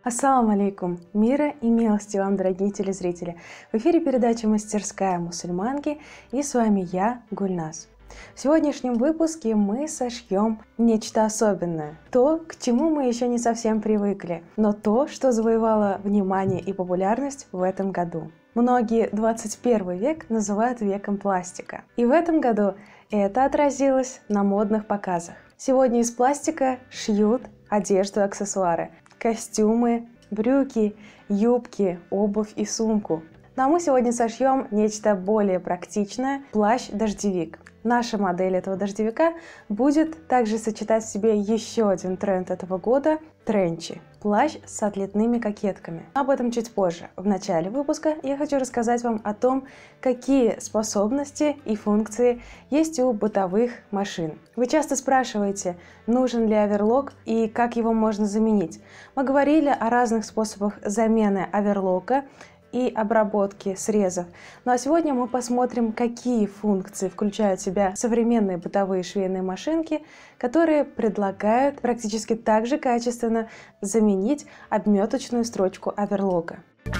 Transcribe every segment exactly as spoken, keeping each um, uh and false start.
Ассаламу алейкум! Мира и милости вам, дорогие телезрители! В эфире передача «Мастерская мусульманки» и с вами я, Гульназ. В сегодняшнем выпуске мы сошьем нечто особенное. То, к чему мы еще не совсем привыкли, но то, что завоевало внимание и популярность в этом году. Многие двадцать первый век называют веком пластика. И в этом году это отразилось на модных показах. Сегодня из пластика шьют одежду и аксессуары, костюмы, брюки, юбки, обувь и сумку. Ну а мы сегодня сошьем нечто более практичное – плащ-дождевик. Наша модель этого дождевика будет также сочетать в себе еще один тренд этого года – тренчи. Плащ с отлетными кокетками. Об этом чуть позже. В начале выпуска я хочу рассказать вам о том, какие способности и функции есть у бытовых машин. Вы часто спрашиваете, нужен ли оверлок и как его можно заменить. Мы говорили о разных способах замены оверлока и обработки срезов. Ну а сегодня мы посмотрим, какие функции включают в себя современные бытовые швейные машинки, которые предлагают практически так же качественно заменить обметочную строчку оверлока.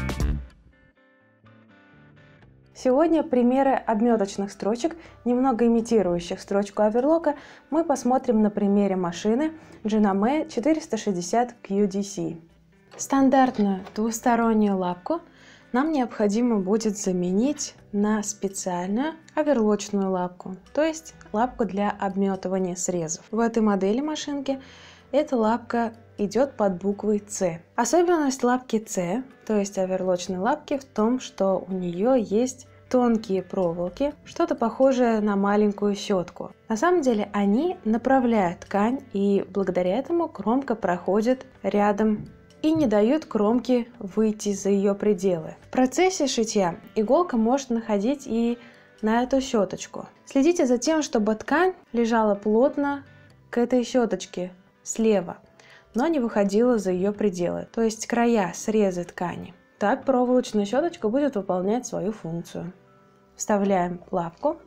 Сегодня примеры обметочных строчек, немного имитирующих строчку оверлока, мы посмотрим на примере машины Джинаме четыреста шестьдесят кью ди си. Стандартную двустороннюю лапку нам необходимо будет заменить на специальную оверлочную лапку, то есть лапку для обметывания срезов. В этой модели машинки эта лапка идет под буквой С. Особенность лапки С, то есть оверлочной лапки, в том, что у нее есть тонкие проволоки, что-то похожее на маленькую щетку. На самом деле они направляют ткань, и благодаря этому кромка проходит рядом и не дают кромке выйти за ее пределы. В процессе шитья иголка может находить и на эту щеточку. Следите за тем, чтобы ткань лежала плотно к этой щеточке слева, но не выходила за ее пределы, то есть края срезы ткани. Так проволочная щеточка будет выполнять свою функцию. Вставляем лапку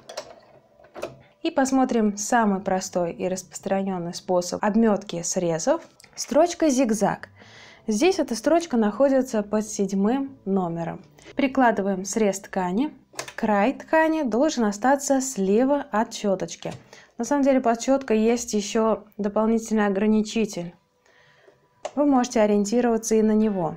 и посмотрим самый простой и распространенный способ обметки срезов. Строчка зигзаг. Здесь эта строчка находится под седьмым номером. Прикладываем срез ткани. Край ткани должен остаться слева от щеточки. На самом деле под щеткой есть еще дополнительный ограничитель. Вы можете ориентироваться и на него.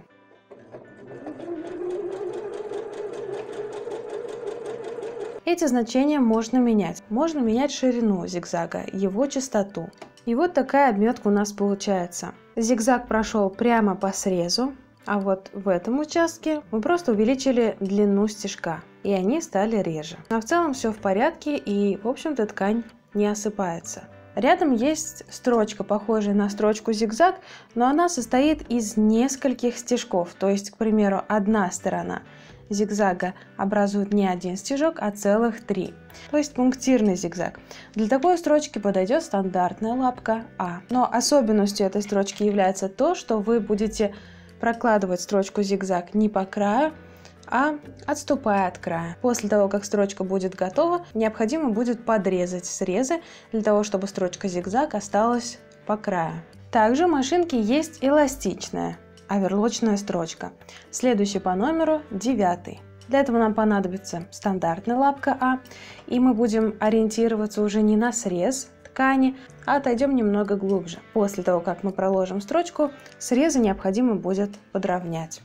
Эти значения можно менять. Можно менять ширину зигзага, его частоту. И вот такая обметка у нас получается. Зигзаг прошел прямо по срезу, а вот в этом участке мы просто увеличили длину стежка, и они стали реже. А в целом все в порядке, и в общем-то ткань не осыпается. Рядом есть строчка, похожая на строчку зигзаг, но она состоит из нескольких стежков, то есть, к примеру, одна сторона зигзага образует не один стежок, а целых три. То есть пунктирный зигзаг. Для такой строчки подойдет стандартная лапка А. Но особенностью этой строчки является то, что вы будете прокладывать строчку зигзаг не по краю, а отступая от края. После того, как строчка будет готова, необходимо будет подрезать срезы для того, чтобы строчка зигзаг осталась по краю. Также у машинки есть эластичная оверлочная строчка. Следующий по номеру девятый. Для этого нам понадобится стандартная лапка А, и мы будем ориентироваться уже не на срез ткани, а отойдем немного глубже. После того, как мы проложим строчку, срезы необходимо будет подровнять.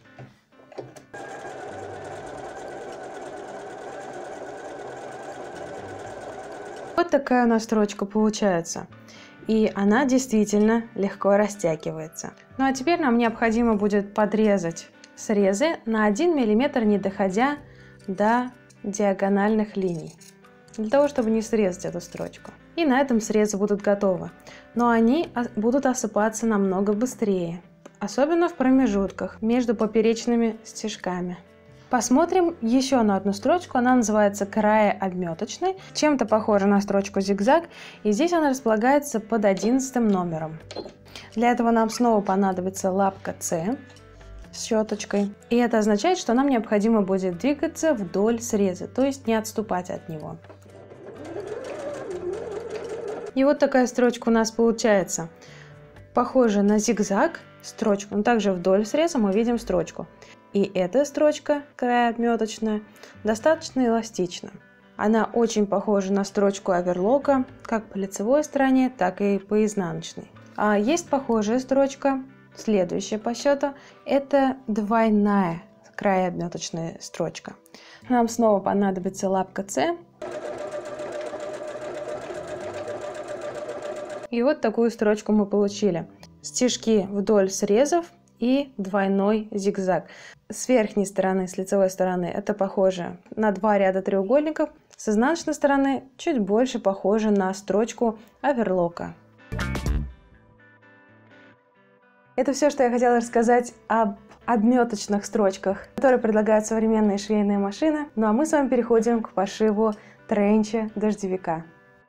Вот такая у нас строчка получается. И она действительно легко растягивается. Ну а теперь нам необходимо будет подрезать срезы на один миллиметр, не доходя до диагональных линий, для того, чтобы не срезать эту строчку. И на этом срезы будут готовы. Но они будут осыпаться намного быстрее, особенно в промежутках между поперечными стежками. Посмотрим еще на одну строчку, она называется края обметочной, чем-то похожа на строчку зигзаг, и здесь она располагается под одиннадцатым номером. Для этого нам снова понадобится лапка С с щеточкой, и это означает, что нам необходимо будет двигаться вдоль среза, то есть не отступать от него. И вот такая строчка у нас получается. Похожа на зигзаг, строчку, но также вдоль среза мы видим строчку. И эта строчка, край обметочная, достаточно эластична. Она очень похожа на строчку оверлока, как по лицевой стороне, так и по изнаночной. А есть похожая строчка, следующая по счету, это двойная край обметочная строчка. Нам снова понадобится лапка С. И вот такую строчку мы получили. Стежки вдоль срезов и двойной зигзаг. С верхней стороны, с лицевой стороны, это похоже на два ряда треугольников. С изнаночной стороны чуть больше похоже на строчку оверлока. Это все, что я хотела рассказать об обметочных строчках, которые предлагают современные швейные машины. Ну а мы с вами переходим к пошиву тренча дождевика.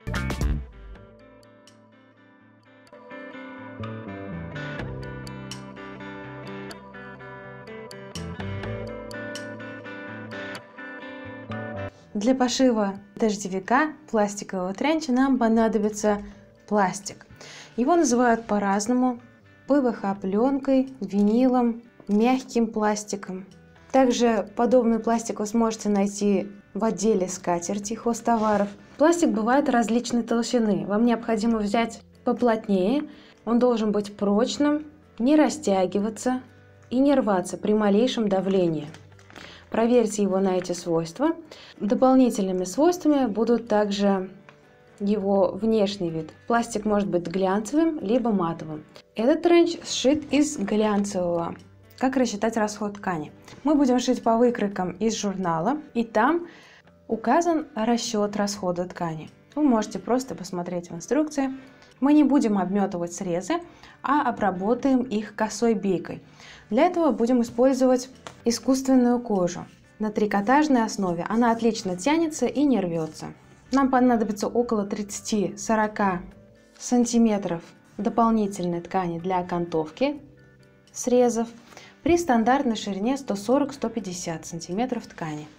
Для пошива дождевика пластикового тренча нам понадобится пластик. Его называют по-разному: пэ вэ ха-пленкой, винилом, мягким пластиком. Также подобный пластик вы сможете найти в отделе скатерти хозтоваров. Пластик бывает различной толщины. Вам необходимо взять поплотнее. Он должен быть прочным, не растягиваться и не рваться при малейшем давлении. Проверьте его на эти свойства. Дополнительными свойствами будут также его внешний вид. Пластик может быть глянцевым, либо матовым. Этот тренч сшит из глянцевого. Как рассчитать расход ткани? Мы будем шить по выкройкам из журнала, и там указан расчет расхода ткани. Вы можете просто посмотреть в инструкции. Мы не будем обметывать срезы, а обработаем их косой бейкой. Для этого будем использовать искусственную кожу на трикотажной основе. Она отлично тянется и не рвется. Нам понадобится около тридцати-сорока сантиметров дополнительной ткани для окантовки срезов при стандартной ширине сто сорок — сто пятьдесят сантиметров ткани.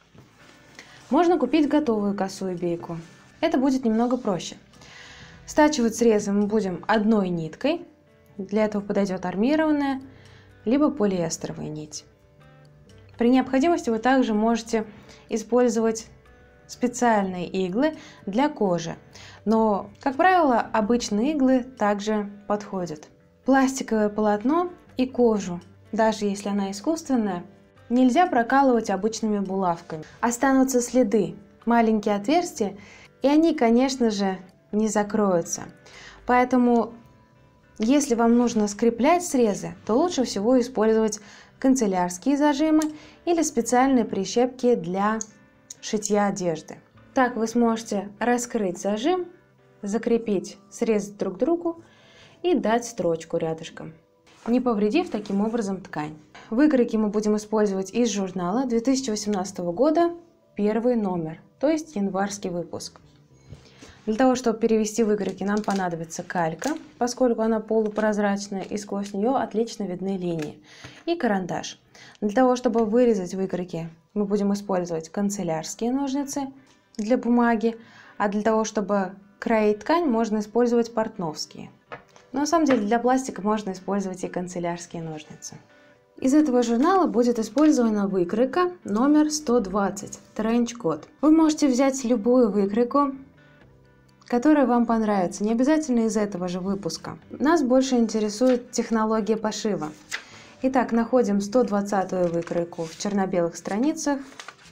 Можно купить готовую косую бейку. Это будет немного проще. Стачивать срезы мы будем одной ниткой. Для этого подойдет армированная либо полиэстеровая нить. При необходимости вы также можете использовать специальные иглы для кожи, но, как правило, обычные иглы также подходят. Пластиковое полотно и кожу, даже если она искусственная, нельзя прокалывать обычными булавками. Останутся следы, маленькие отверстия, и они, конечно же, не закроются. Поэтому, если вам нужно скреплять срезы, то лучше всего использовать канцелярские зажимы или специальные прищепки для шитья одежды. Так вы сможете раскрыть зажим, закрепить срезы друг к другу и дать строчку рядышком, не повредив таким образом ткань. Выкройки мы будем использовать из журнала две тысячи восемнадцатого года, первый номер, то есть январский выпуск. Для того, чтобы перевести выкройки, нам понадобится калька, поскольку она полупрозрачная и сквозь нее отлично видны линии, и карандаш. Для того, чтобы вырезать выкройки, мы будем использовать канцелярские ножницы для бумаги, а для того, чтобы кроить ткань, можно использовать портновские. Но на самом деле для пластика можно использовать и канцелярские ножницы. Из этого журнала будет использована выкройка номер сто двадцать, тренч-код. Вы можете взять любую выкройку, которая вам понравится, не обязательно из этого же выпуска. Нас больше интересует технология пошива. Итак, находим сто двадцатую выкройку в черно-белых страницах,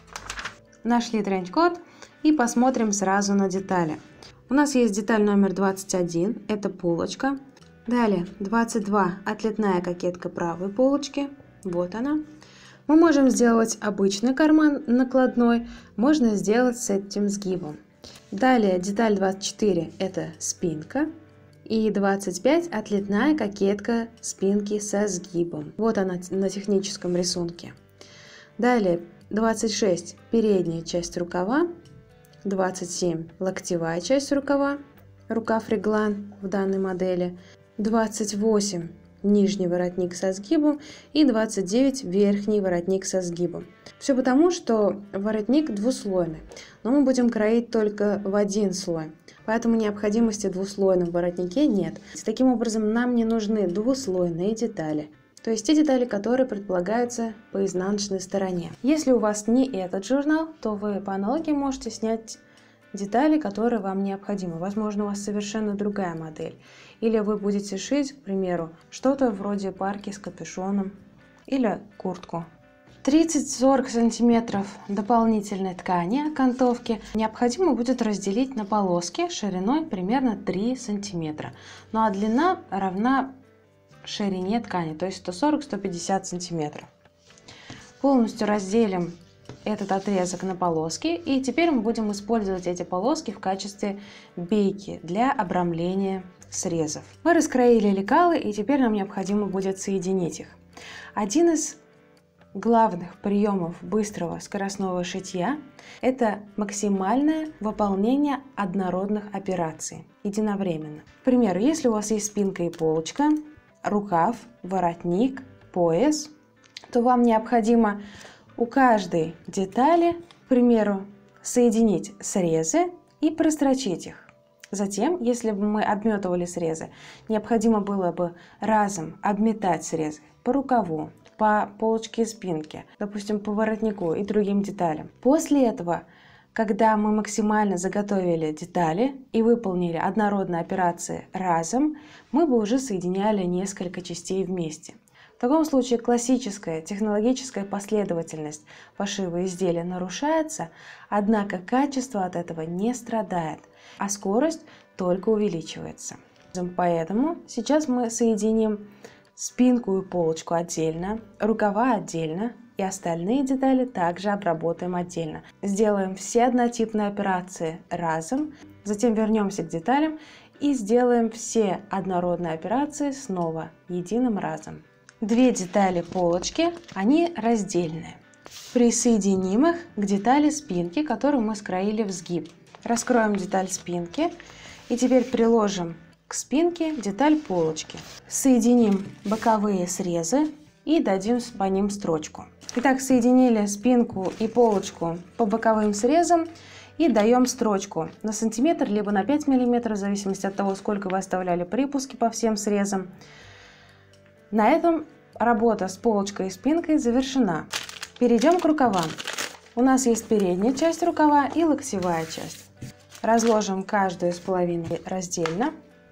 нашли тренч-код и посмотрим сразу на детали. У нас есть деталь номер двадцать один, это полочка. Далее двадцать два, отлетная кокетка правой полочки, вот она. Мы можем сделать обычный карман накладной, можно сделать с этим сгибом. Далее деталь двадцать четыре, это спинка. И двадцать пять, отлетная кокетка спинки со сгибом. Вот она на техническом рисунке. Далее двадцать шесть, передняя часть рукава. двадцать семь, локтевая часть рукава, рукав реглан в данной модели. двадцать восемь, нижний воротник со сгибом и двадцать девять верхний воротник со сгибом. Все потому, что воротник двуслойный, но мы будем кроить только в один слой, поэтому необходимости в двуслойном воротнике нет. Таким образом, нам не нужны двуслойные детали, то есть те детали, которые предполагаются по изнаночной стороне. Если у вас не этот журнал, то вы по аналогии можете снять детали, которые вам необходимы. Возможно, у вас совершенно другая модель. Или вы будете шить, к примеру, что-то вроде парки с капюшоном или куртку. тридцать-сорок сантиметров дополнительной ткани окантовки необходимо будет разделить на полоски шириной примерно три сантиметра. Ну а длина равна ширине ткани, то есть сто сорок — сто пятьдесят сантиметров. Полностью разделим этот отрезок на полоски, и теперь мы будем использовать эти полоски в качестве бейки для обрамления срезов. Мы раскроили лекалы, и теперь нам необходимо будет соединить их. Один из главных приемов быстрого скоростного шитья – это максимальное выполнение однородных операций единовременно. К примеру, если у вас есть спинка и полочка, рукав, воротник, пояс, то вам необходимо у каждой детали, к примеру, соединить срезы и прострочить их. Затем, если бы мы обметывали срезы, необходимо было бы разом обметать срезы по рукаву, по полочке и спинке, допустим, по воротнику и другим деталям. После этого, когда мы максимально заготовили детали и выполнили однородные операции разом, мы бы уже соединяли несколько частей вместе. В таком случае классическая технологическая последовательность пошива изделия нарушается, однако качество от этого не страдает, а скорость только увеличивается. Поэтому сейчас мы соединим спинку и полочку отдельно, рукава отдельно, и остальные детали также обработаем отдельно. Сделаем все однотипные операции разом, затем вернемся к деталям и сделаем все однородные операции снова единым разом. Две детали полочки, они раздельные. Присоединим их к детали спинки, которую мы скроили в сгиб. Раскроем деталь спинки и теперь приложим к спинке деталь полочки. Соединим боковые срезы и дадим по ним строчку. Итак, соединили спинку и полочку по боковым срезам и даем строчку на сантиметр либо на пять миллиметров, в зависимости от того, сколько вы оставляли припуски по всем срезам. На этом работа с полочкой и спинкой завершена. Перейдем к рукавам. У нас есть передняя часть рукава и локтевая часть. Разложим каждую из половин раздельно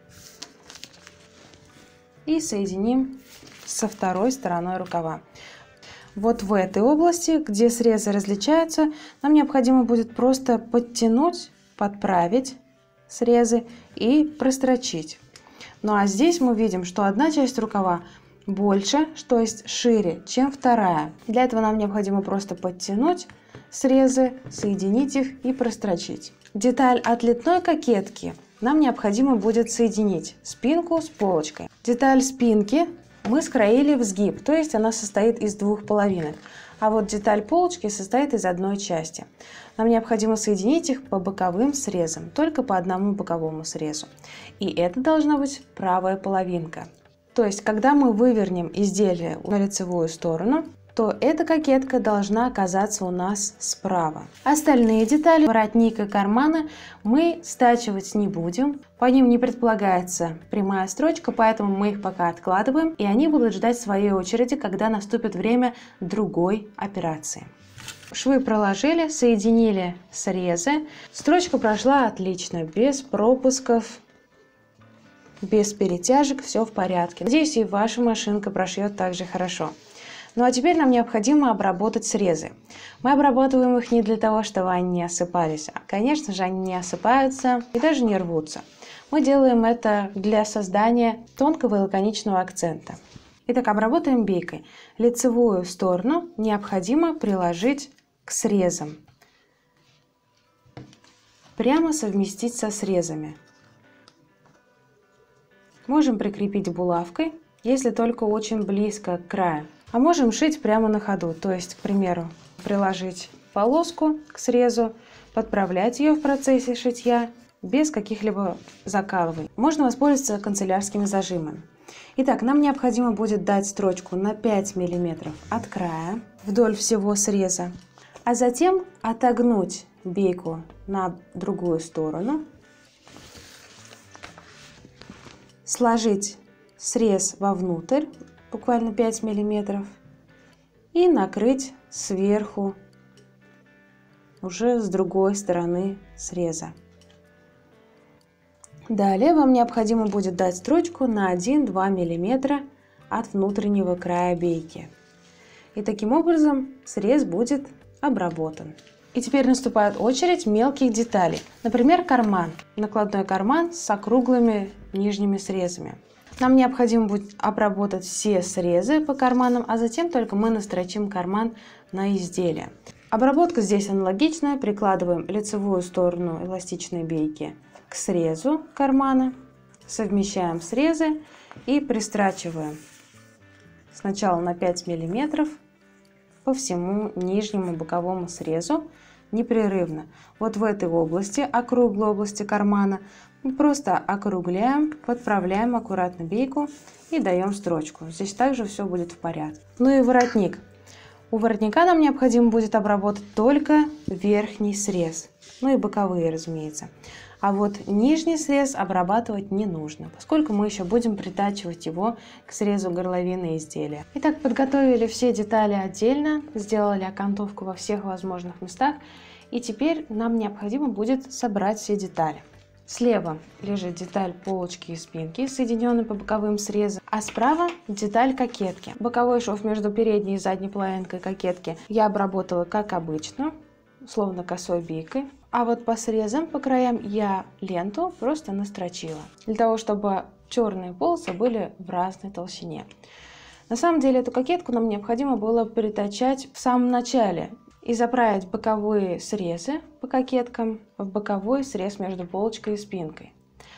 и соединим со второй стороной рукава. Вот в этой области, где срезы различаются, нам необходимо будет просто подтянуть, подправить срезы и прострочить. Ну а здесь мы видим, что одна часть рукава больше, то есть шире, чем вторая. Для этого нам необходимо просто подтянуть срезы, соединить их и прострочить. Деталь от литной кокетки нам необходимо будет соединить спинку с полочкой. Деталь спинки мы скроили в сгиб, то есть она состоит из двух половинок. А вот деталь полочки состоит из одной части. Нам необходимо соединить их по боковым срезам, только по одному боковому срезу. И это должна быть правая половинка. То есть, когда мы вывернем изделие на лицевую сторону, то эта кокетка должна оказаться у нас справа. Остальные детали, воротник и карманы, мы стачивать не будем. По ним не предполагается прямая строчка, поэтому мы их пока откладываем, и они будут ждать своей очереди, когда наступит время другой операции. Швы проложили, соединили срезы. Строчка прошла отлично, без пропусков, без перетяжек, все в порядке. Надеюсь, и ваша машинка прошьет также хорошо. Ну а теперь нам необходимо обработать срезы. Мы обрабатываем их не для того, чтобы они не осыпались. А, конечно же, они не осыпаются и даже не рвутся. Мы делаем это для создания тонкого и лаконичного акцента. Итак, обработаем бейкой. Лицевую сторону необходимо приложить к срезам. Прямо совместить со срезами. Можем прикрепить булавкой, если только очень близко к краю. А можем шить прямо на ходу, то есть, к примеру, приложить полоску к срезу, подправлять ее в процессе шитья без каких-либо закалываний. Можно воспользоваться канцелярскими зажимами. Итак, нам необходимо будет дать строчку на пять миллиметров от края вдоль всего среза, а затем отогнуть бейку на другую сторону, сложить срез вовнутрь, буквально пять миллиметров, и накрыть сверху уже с другой стороны среза. Далее вам необходимо будет дать строчку на один-два миллиметра от внутреннего края бейки. И таким образом срез будет обработан. И теперь наступает очередь мелких деталей. Например, карман. Накладной карман с округлыми нижними срезами. Нам необходимо будет обработать все срезы по карманам, а затем только мы настрочим карман на изделие. Обработка здесь аналогичная. Прикладываем лицевую сторону эластичной бейки к срезу кармана, совмещаем срезы и пристрачиваем сначала на пять миллиметров по всему нижнему боковому срезу непрерывно. Вот в этой области, округлой области кармана, мы просто округляем, подправляем аккуратно бейку и даем строчку. Здесь также все будет в порядке. Ну и воротник. У воротника нам необходимо будет обработать только верхний срез, ну и боковые, разумеется. А вот нижний срез обрабатывать не нужно, поскольку мы еще будем притачивать его к срезу горловины изделия. Итак, подготовили все детали отдельно, сделали окантовку во всех возможных местах, и теперь нам необходимо будет собрать все детали. Слева лежит деталь полочки и спинки, соединенные по боковым срезам, а справа деталь кокетки. Боковой шов между передней и задней половинкой кокетки я обработала как обычно, словно косой бейкой. А вот по срезам, по краям я ленту просто настрочила, для того, чтобы черные полосы были в разной толщине. На самом деле эту кокетку нам необходимо было притачать в самом начале и заправить боковые срезы по кокеткам в боковой срез между полочкой и спинкой.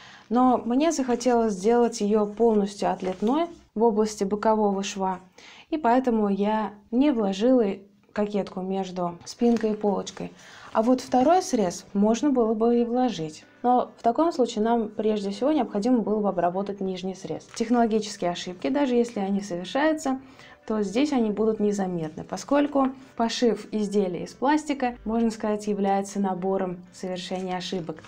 Но мне захотелось сделать ее полностью отлетной в области бокового шва, и поэтому я не вложила кокетку между спинкой и полочкой. А вот второй срез можно было бы и вложить. Но в таком случае нам прежде всего необходимо было бы обработать нижний срез. Технологические ошибки, даже если они совершаются, то здесь они будут незаметны, поскольку пошив изделия из пластика, можно сказать, является набором совершения ошибок.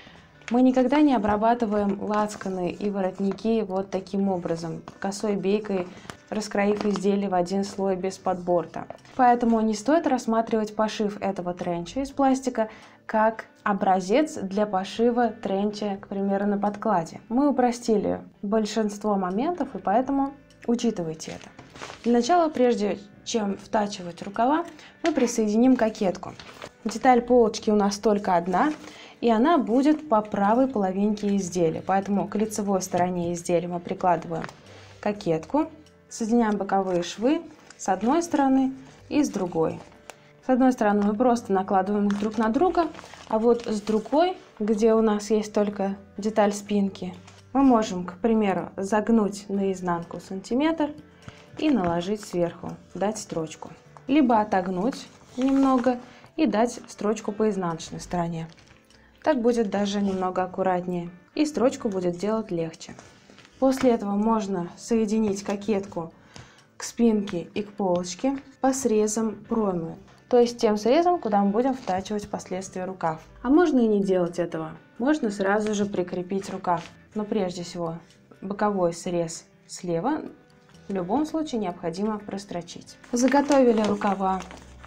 Мы никогда не обрабатываем лацканы и воротники вот таким образом, косой бейкой, раскроив изделие в один слой без подборта. Поэтому не стоит рассматривать пошив этого тренча из пластика как образец для пошива тренча, к примеру, на подкладе. Мы упростили большинство моментов, и поэтому учитывайте это. Для начала, прежде чем втачивать рукава, мы присоединим кокетку. Деталь полочки у нас только одна, и она будет по правой половинке изделия. Поэтому к лицевой стороне изделия мы прикладываем кокетку, соединяем боковые швы с одной стороны и с другой. С одной стороны мы просто накладываем их друг на друга, а вот с другой, где у нас есть только деталь спинки, мы можем, к примеру, загнуть наизнанку сантиметр и наложить сверху, дать строчку. Либо отогнуть немного и дать строчку по изнаночной стороне. Так будет даже немного аккуратнее, и строчку будет делать легче. После этого можно соединить кокетку к спинке и к полочке по срезам проймы, то есть тем срезом, куда мы будем втачивать впоследствии рукав. А можно и не делать этого, можно сразу же прикрепить рукав. Но прежде всего боковой срез слева в любом случае необходимо прострочить. Заготовили рукава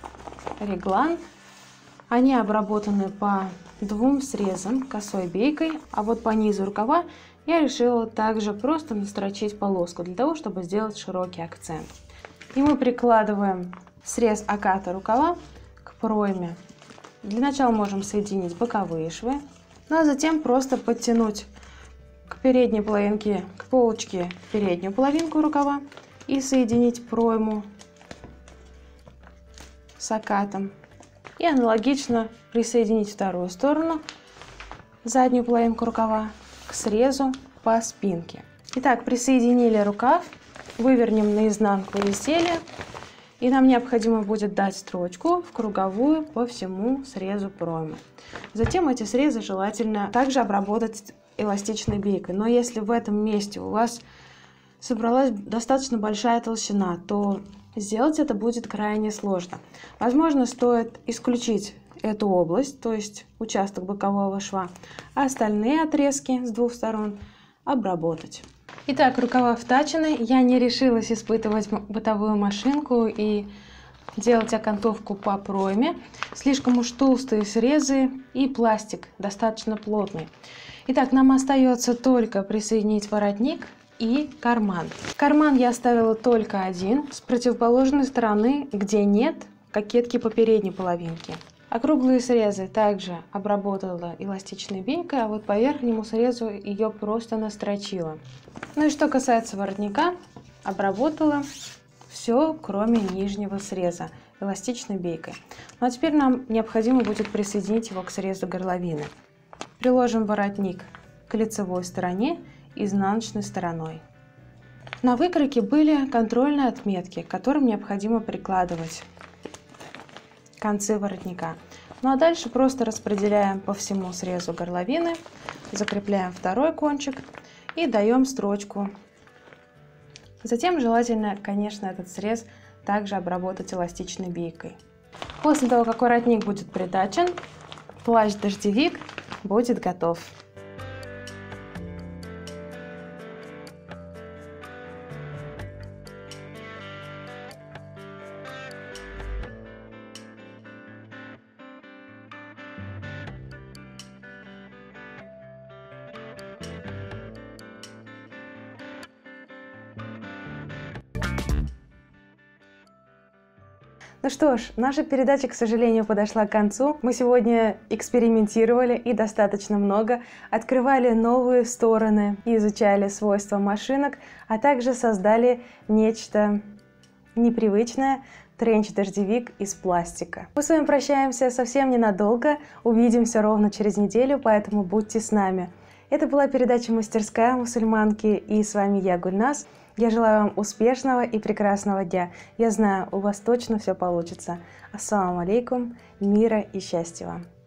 реглан. Они обработаны по двум срезам косой бейкой, а вот по низу рукава я решила также просто настрочить полоску, для того, чтобы сделать широкий акцент. И мы прикладываем срез оката рукава к пройме. Для начала можем соединить боковые швы, ну а затем просто подтянуть к передней половинке, к полочке переднюю половинку рукава и соединить пройму с окатом. И аналогично присоединить вторую сторону, заднюю половинку рукава, к срезу по спинке. Итак, присоединили рукав, вывернем наизнанку изделия, и нам необходимо будет дать строчку в круговую по всему срезу проймы. Затем эти срезы желательно также обработать эластичной бейкой, но если в этом месте у вас собралась достаточно большая толщина, то сделать это будет крайне сложно. Возможно, стоит исключить эту область, то есть участок бокового шва, а остальные отрезки с двух сторон обработать. Итак, рукава втачены. Я не решилась испытывать бытовую машинку и делать окантовку по пройме. Слишком уж толстые срезы и пластик достаточно плотный. Итак, нам остается только присоединить воротник и карман. Карман я оставила только один, с противоположной стороны, где нет кокетки по передней половинке. Округлые срезы также обработала эластичной бейкой, а вот по верхнему срезу ее просто настрочила. Ну и что касается воротника, обработала все, кроме нижнего среза, эластичной бейкой. Ну а теперь нам необходимо будет присоединить его к срезу горловины. Приложим воротник к лицевой стороне изнаночной стороной. На выкройке были контрольные отметки, к которым необходимо прикладывать концы воротника. Ну а дальше просто распределяем по всему срезу горловины, закрепляем второй кончик и даем строчку. Затем желательно, конечно, этот срез также обработать эластичной бейкой. После того, как воротник будет притачен, плащ-дождевик будет готов. Ну что ж, наша передача, к сожалению, подошла к концу. Мы сегодня экспериментировали и достаточно много, открывали новые стороны, изучали свойства машинок, а также создали нечто непривычное – тренч-дождевик из пластика. Мы с вами прощаемся совсем ненадолго, увидимся ровно через неделю, поэтому будьте с нами. Это была передача «Мастерская мусульманки», и с вами я, Гульназ. Я желаю вам успешного и прекрасного дня. Я знаю, у вас точно все получится. Ассаламу алейкум, мира и счастья вам.